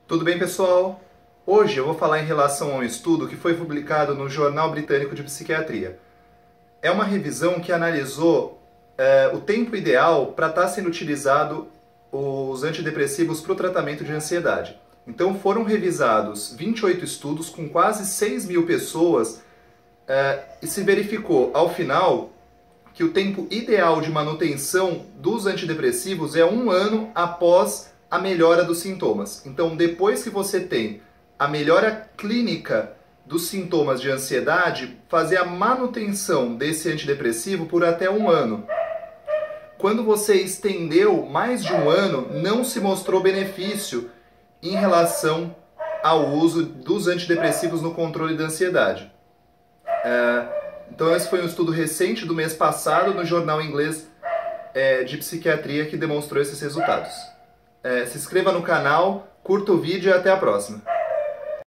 Tudo bem, pessoal? Hoje eu vou falar em relação a um estudo que foi publicado no Jornal Britânico de Psiquiatria. É uma revisão que analisou o tempo ideal para estar sendo utilizado os antidepressivos para o tratamento de ansiedade. Então foram revisados 28 estudos com quase 6 mil pessoas e se verificou, ao final, que o tempo ideal de manutenção dos antidepressivos é 1 ano após a melhora dos sintomas. Então, depois que você tem a melhora clínica dos sintomas de ansiedade, fazer a manutenção desse antidepressivo por até 1 ano. Quando você estendeu mais de 1 ano, não se mostrou benefício em relação ao uso dos antidepressivos no controle da ansiedade. Então esse foi um estudo recente do mês passado no jornal inglês de psiquiatria que demonstrou esses resultados. Se inscreva no canal, curta o vídeo e até a próxima.